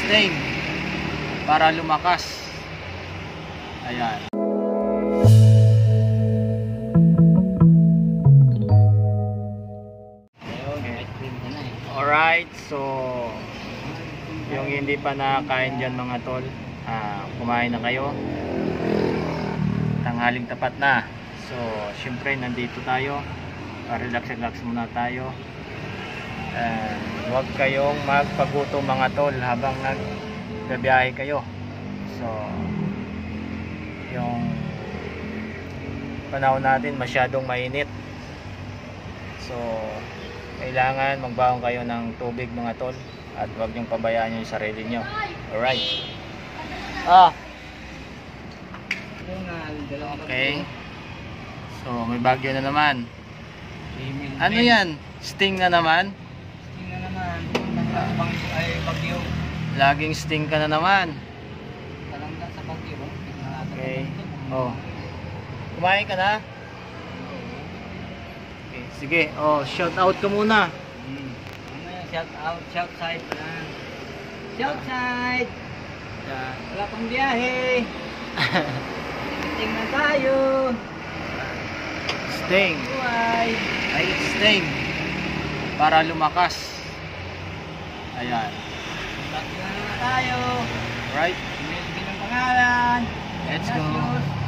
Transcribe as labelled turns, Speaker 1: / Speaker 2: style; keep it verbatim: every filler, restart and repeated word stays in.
Speaker 1: stain para lumakas. Ayan. Alright, so yung hindi pa nakakain dyan mga tol, ah, kumain na kayo. Tanghaling tapat na. So syempre nandito tayo, relax relax muna tayo. And huwag kayong magpagutom mga tol habang nagbibiyahe kayo. So yung panahon natin masyadong mainit, so kailangan magbaon kayo ng tubig mga tol, at huwag niyong pabayaan yung sarili nyo. Alright. Ah. Okay. So may bagyo na naman. Ano yan? Sting na naman?
Speaker 2: Sting na naman. Ay bagyo.
Speaker 1: Laging sting ka na naman.
Speaker 2: Talangga sa bagyo.
Speaker 1: Okay. Oh. Kumain ka na? Okay, sige. Oh, shout out ka muna.
Speaker 2: Hmm. Ano yan? Shout out, shout side na. Shout side.
Speaker 1: Yan.
Speaker 2: Wala pang biyahe. Sting na tayo.
Speaker 1: Sting.
Speaker 2: Buhay.
Speaker 1: Ay, sting para lumakas. Ayan.
Speaker 2: Bagyo na tayo.
Speaker 1: Right?
Speaker 2: Melvin ang pangalan.
Speaker 1: Let's go.